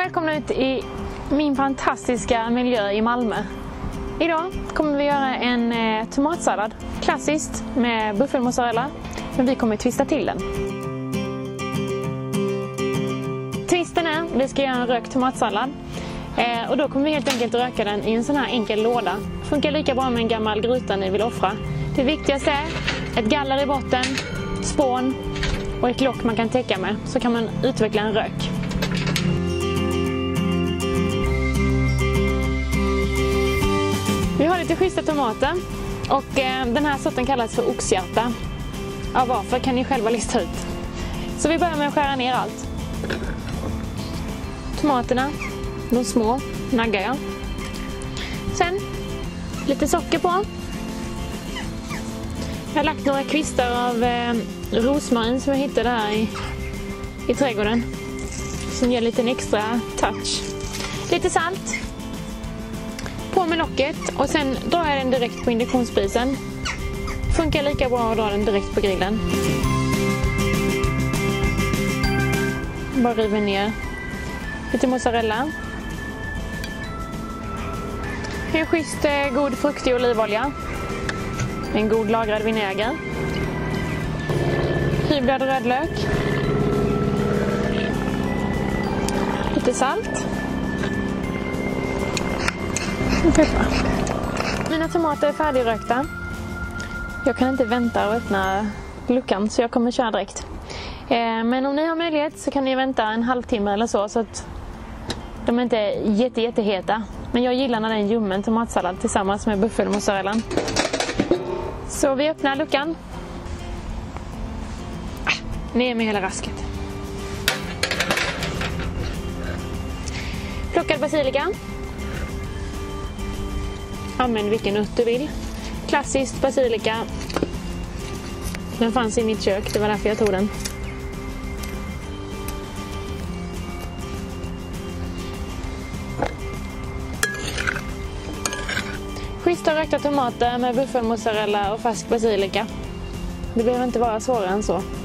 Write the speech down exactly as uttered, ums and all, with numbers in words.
välkomna ut i min fantastiska miljö i Malmö. Idag kommer vi göra en eh, tomatsallad, klassiskt med buffelmozzarella, men vi kommer twista till den. Twisten är, vi ska göra en rökt tomatsallad eh, och då kommer vi helt enkelt röka den i en sån här enkel låda. Funkar lika bra med en gammal gryta ni vill offra. Det viktigaste är ett galler i botten, spån och ett lock man kan täcka med, så kan man utveckla en rök. Vi har lite schyssta tomater och eh, den här sorten kallas för oxhjärta. Ja, varför kan ni själva lista ut. Så vi börjar med att skära ner allt. Tomaterna, de små, naggar jag. Sen lite socker på. Jag har lagt några kvistar av eh, rosmarin som jag hittade här i, i trädgården. Som ger lite en extra touch. Lite salt. På med locket och sen drar jag den direkt på induktionsspisen. Funkar lika bra att dra den direkt på grillen. Bara river ner lite mozzarella. En schysst god fruktig olivolja. En god lagrad vinäger. Hyvlad rödlök. Lite salt. Och peppar. Mina tomater är färdigrökta. Jag kan inte vänta och öppna luckan, så jag kommer köra direkt. Eh, men om ni har möjlighet så kan ni vänta en halvtimme eller så, så att de inte är jätte, jätteheta. Men jag gillar när det är en ljummen tomatsallad tillsammans med buffelmozzarellan. Så vi öppnar luckan. Ah, ner med hela rasket. Plockad basilika. Använd vilken ört du vill. Klassiskt basilika. Den fanns i mitt kök, det var därför jag tog den. Schyssta rökta tomater med buffelmozzarella och färsk basilika. Det behöver inte vara svårare än så.